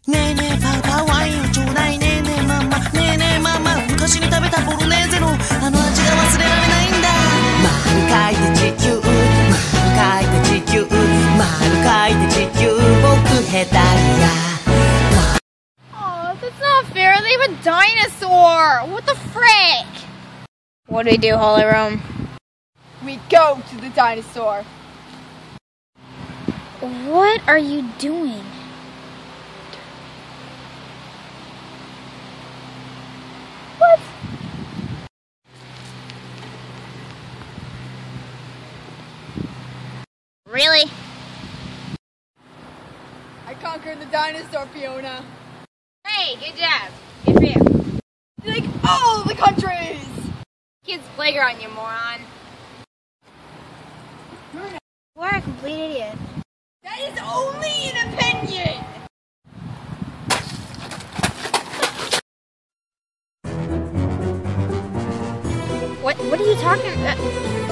ねえねえパパワインをちょうだいねえねえママねえねえママ昔に食べたボロネーゼのあの味が忘れられないんだ丸書いて地球丸書いて地球丸書いて地球僕ヘタリア Oh, that's not fair. They have a dinosaur. What the frick? What do we do, Holy Rome? We go to the dinosaur. What are you doing? What? Really? I conquered the dinosaur, Fiona. Hey, good job. Good for you. Like all the countries! Kids' playground, you moron. You are a complete idiot. That is only an opinion! What are you talking about?